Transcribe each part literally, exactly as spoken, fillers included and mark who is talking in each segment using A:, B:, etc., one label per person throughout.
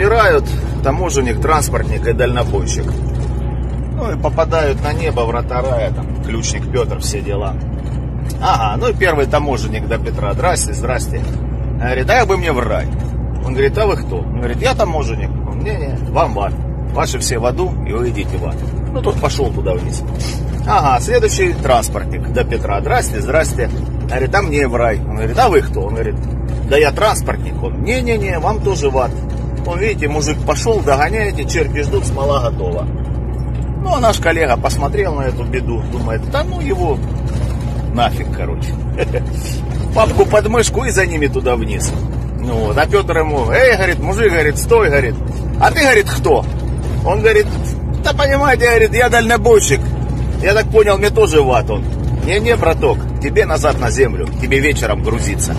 A: умирают таможенник, транспортник и дальнобойщик. Ну и попадают на небо врата рая, там, ключник Петр, все дела. Ага, ну и первый таможенник до Петра. Здрасте, здрасте. Говорит, а как бы мне в рай? Он говорит, а вы кто? Он говорит, я таможенник. Он, не-не, вам в ад. Ваши все в аду, и вы идите в ад. Ну, тот пошел туда вниз. Ага, следующий транспортник до Петра. Здрасте, здрасте. Говорит, а мне в рай. Он говорит, а вы кто? Он говорит, да я транспортник. Он, не-не-не, вам тоже в ад. Он, видите, мужик пошел, догоняете, черти ждут, смола готова. Ну, а наш коллега посмотрел на эту беду, думает, да ну его нафиг, короче. Папку под мышку и за ними туда вниз. Ну вот, а Петр ему, эй, говорит, мужик, говорит, стой, говорит, а ты, говорит, кто? Он говорит, да понимаете, говорит, я дальнобойщик. Я так понял, мне тоже в ад он. Не-не, браток, тебе назад на землю, тебе вечером грузиться.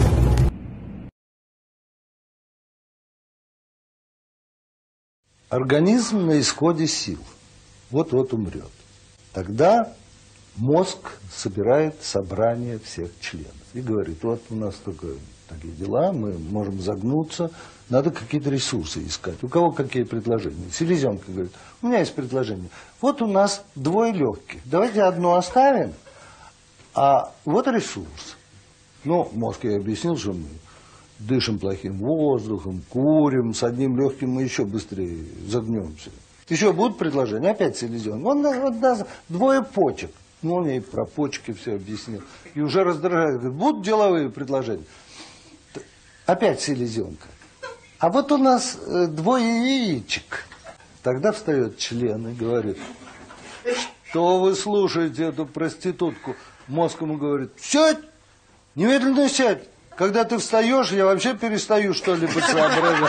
B: Организм на исходе сил. Вот-вот умрет. Тогда мозг собирает собрание всех членов и говорит, вот у нас только такие дела, мы можем загнуться, надо какие-то ресурсы искать. У кого какие предложения? Селезенка говорит, у меня есть предложение. Вот у нас двое легких, давайте одно оставим, а вот ресурс. Ну, мозг, я объяснил, что мы дышим плохим воздухом, курим, с одним легким мы еще быстрее загнемся. Еще будут предложения? Опять селезенка. Он, он даст двое почек. Ну, он ей про почки все объяснил. И уже раздражает. Говорит, будут деловые предложения? Опять селезенка. А вот у нас э, двое яичек. Тогда встает член и говорит, что вы слушаете эту проститутку? Мозг ему говорит, сядь, немедленно сядь. Когда ты встаешь, я вообще перестаю что-либо соображать.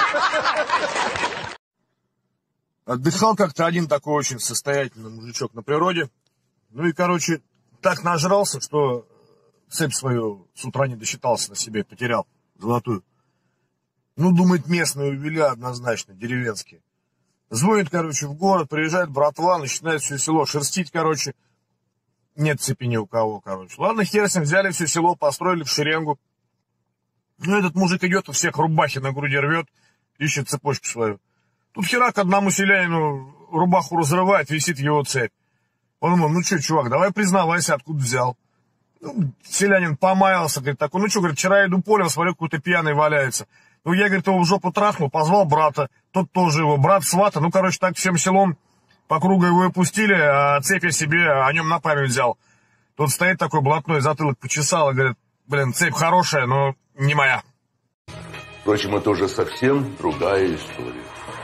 C: Отдыхал как-то один такой очень состоятельный мужичок на природе. Ну и, короче, так нажрался, что цепь свою с утра не досчитался на себе, потерял золотую. Ну, думает, местные увели однозначно, деревенские. Звонит, короче, в город, приезжает братва, начинает все село шерстить, короче. Нет цепи ни у кого, короче. Ладно, хер с ним, взяли все село, построили в шеренгу. Ну, этот мужик идет, у всех рубахи на груди рвет, ищет цепочку свою. Тут херак одному селянину рубаху разрывает, висит его цепь. Он ему, ну что, чувак, давай признавайся, откуда взял. Ну, селянин помаялся, говорит, такой, ну что, говорит, вчера иду полем, смотрю, какой-то пьяный валяется. Ну, я, говорит, его в жопу трахнул, позвал брата, тот тоже его, брат свата, ну, короче, так всем селом по кругу его и пустили, а цепь я себе о нем на память взял. Тут стоит такой блатной, затылок почесал и говорит, блин, цепь хорошая, но не моя.
D: Впрочем, это уже совсем другая история.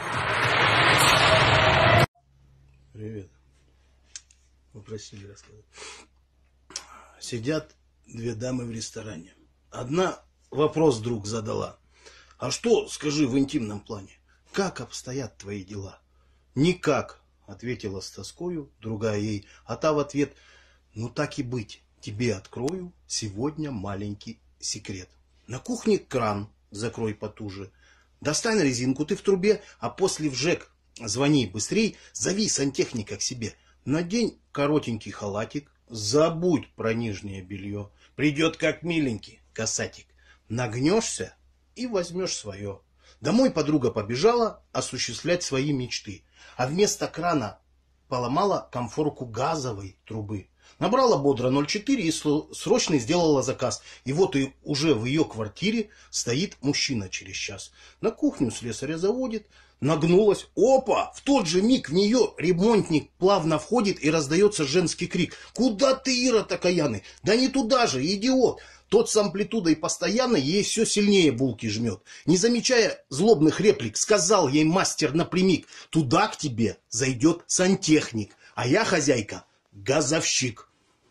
E: Привет. Попросили рассказать. Сидят две дамы в ресторане. Одна вопрос вдруг задала. А что, скажи, в интимном плане? Как обстоят твои дела? Никак, ответила с тоскою другая ей. А та в ответ, ну так и быть, тебе открою сегодня маленький секрет. На кухне кран закрой потуже. Достань резинку ты в трубе, а после в ЖЭК звони быстрей, зови сантехника к себе. Надень коротенький халатик, забудь про нижнее белье. Придет как миленький касатик. Нагнешься и возьмешь свое. Домой подруга побежала осуществлять свои мечты. А вместо крана поломала комфорку газовой трубы. Набрала бодро ноль четыре и срочно сделала заказ. И вот и уже в ее квартире стоит мужчина через час. На кухню слесаря заводит, нагнулась. Опа! В тот же миг в нее ремонтник плавно входит и раздается женский крик. Куда ты, Ира, окаянный? Да не туда же, идиот! Тот с амплитудой постоянно ей все сильнее булки жмет. Не замечая злобных реплик, сказал ей мастер напрямик. Туда к тебе зайдет сантехник, а я, хозяйка, газовщик.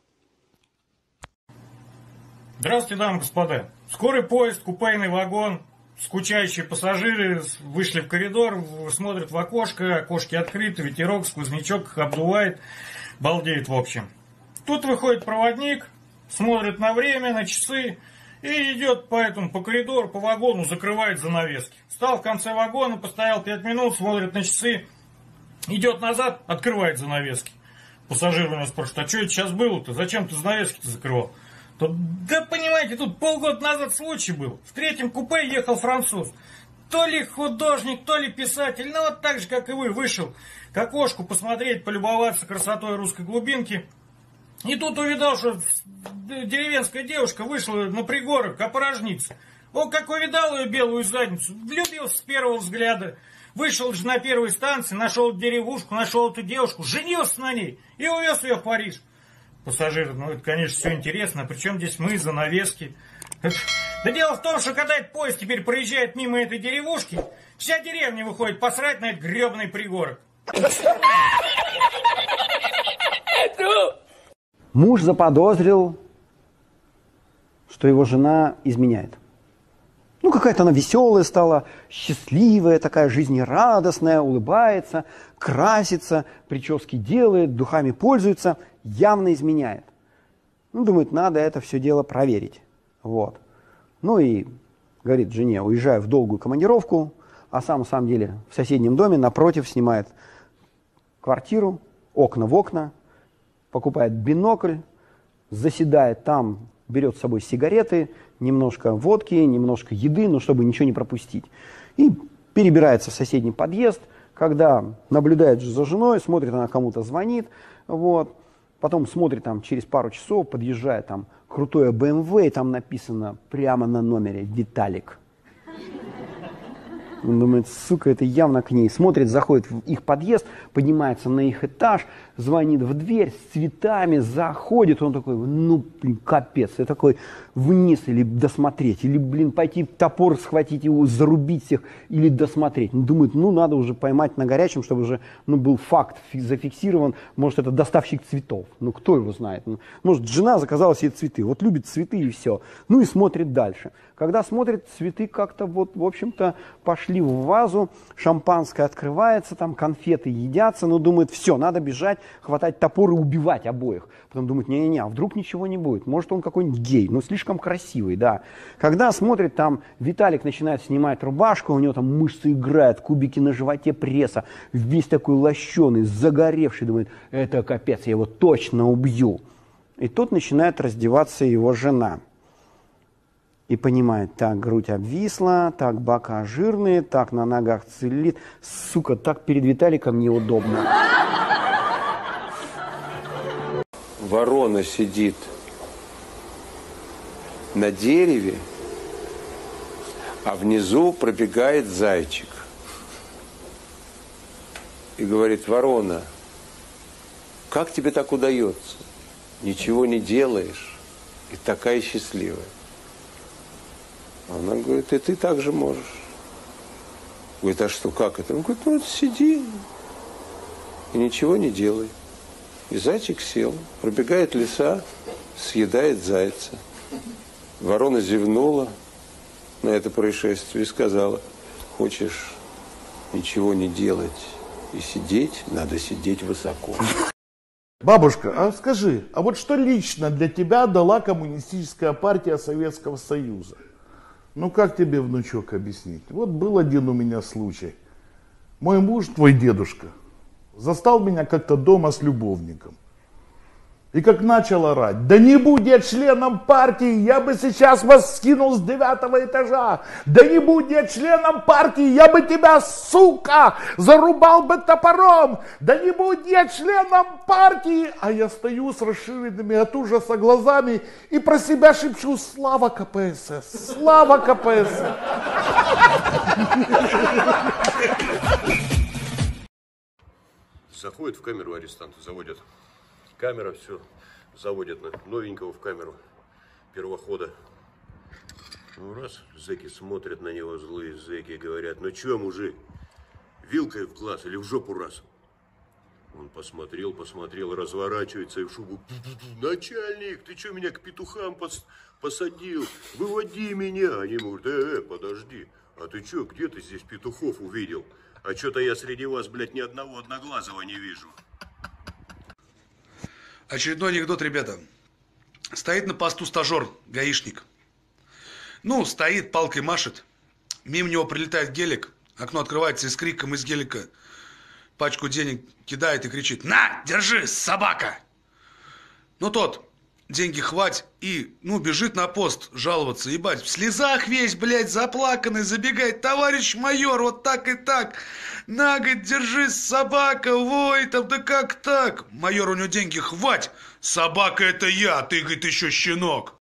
F: Здравствуйте, дамы и господа. Скорый поезд, купейный вагон, скучающие пассажиры вышли в коридор, смотрят в окошко, окошки открыты, ветерок, сквознячок их обдувает, балдеет в общем. Тут выходит проводник, смотрит на время, на часы и идет по этому, по коридору, по вагону, закрывает занавески. Встал в конце вагона, постоял пять минут, смотрит на часы, идет назад, открывает занавески. Пассажир у нас спрашивает, а что это сейчас было-то? Зачем ты занавески-то закрывал? Тут, да понимаете, тут полгода назад случай был. В третьем купе ехал француз. то ли художник, то ли писатель, ну вот так же, как и вы, вышел к окошку посмотреть, полюбоваться красотой русской глубинки. И тут увидал, что деревенская девушка вышла на пригорок опорожниться. О, как увидал ее белую задницу, влюбился с первого взгляда. Вышел же на первой станции, нашел деревушку, нашел эту девушку, женился на ней и увез ее в Париж. Пассажиры, ну это, конечно, все интересно, причем здесь мы, занавески. Да дело в том, что когда этот поезд теперь проезжает мимо этой деревушки, вся деревня выходит посрать на этот гребаный пригорок.
G: Муж заподозрил, что его жена изменяет. Ну, какая-то она веселая стала, счастливая, такая жизнерадостная, улыбается, красится, прически делает, духами пользуется, явно изменяет. Ну, думает, надо это все дело проверить. Вот. Ну и говорит жене, уезжаю в долгую командировку, а сам, на самом деле, в соседнем доме напротив снимает квартиру, окна в окна, покупает бинокль, заседает там, берет с собой сигареты, немножко водки, немножко еды, но чтобы ничего не пропустить. И перебирается в соседний подъезд, когда наблюдает за женой, смотрит, она кому-то звонит, вот. Потом смотрит, там, через пару часов подъезжает там крутое бэ эм вэ, и там написано прямо на номере «Виталик». Он думает, сука, это явно к ней. Смотрит, заходит в их подъезд, поднимается на их этаж, звонит в дверь с цветами, заходит. Он такой, ну, блин, капец. Я такой, вниз или досмотреть, или, блин, пойти топор схватить его, зарубить всех, или досмотреть. Он думает, ну, надо уже поймать на горячем, чтобы уже, ну, был факт зафиксирован. Может, это доставщик цветов. Ну, кто его знает. Ну, может, жена заказала себе цветы. Вот любит цветы и все. Ну, и смотрит дальше. Когда смотрит, цветы как-то вот, в общем-то, пошли в вазу, шампанское открывается, там конфеты едятся, но думает, все, надо бежать, хватать топор и убивать обоих. Потом думает, не-не-не, а вдруг ничего не будет, может он какой-нибудь гей, ну слишком красивый, да. Когда смотрит, там Виталик начинает снимать рубашку, у него там мышцы играют, кубики на животе пресса, весь такой лощеный, загоревший, думает, это капец, я его точно убью. И тут начинает раздеваться его жена. И понимает, так, грудь обвисла, так, бока жирные, так, на ногах целлюлит. Сука, так перед Виталиком неудобно.
H: Ворона сидит на дереве, а внизу пробегает зайчик. И говорит, ворона, как тебе так удается? Ничего не делаешь, и такая счастливая. Она говорит, и ты так же можешь. Говорит, а что, как это? Он говорит, ну, сиди и ничего не делай. И зайчик сел, пробегает леса, съедает зайца. Ворона зевнула на это происшествие и сказала, хочешь ничего не делать и сидеть, надо сидеть высоко.
I: Бабушка, а скажи, а вот что лично для тебя дала коммунистическая партия Советского Союза? Ну, как тебе, внучок, объяснить? Вот был один у меня случай. Мой муж, твой дедушка, застал меня как-то дома с любовником. И как начал орать, да не будь я членом партии, я бы сейчас вас скинул с девятого этажа. Да не будь я членом партии, я бы тебя, сука, зарубал бы топором. Да не будь я членом партии. А я стою с расширенными от ужаса глазами и про себя шепчу, слава ка пэ эс эс, слава ка пэ эс эс.
J: Заходит в камеру арестанта, заводят. Камера, все, заводят на новенького в камеру первохода. Ну раз, зэки смотрят на него, злые зэки, говорят, ну че, мужик, вилкой в глаз или в жопу раз? Он посмотрел, посмотрел, разворачивается и в шубу. Начальник, ты что меня к петухам пос посадил? Выводи меня. Они ему говорят, э, э, подожди, а ты что, где ты здесь петухов увидел? А что-то я среди вас, блядь, ни одного одноглазого не вижу.
K: Очередной анекдот, ребята. Стоит на посту стажер, гаишник. Ну, стоит, палкой машет. Мимо него прилетает гелик. Окно открывается и с криком из гелика пачку денег кидает и кричит: «На, держи, собака!» Ну, тот деньги хвать и, ну, бежит на пост жаловаться, ебать, в слезах весь, блядь, заплаканный, забегает, товарищ майор, вот так и так, на, говорит, держись, собака, вой, там, да как так? Майор, у него деньги хвать, собака это я, ты, говорит, еще щенок.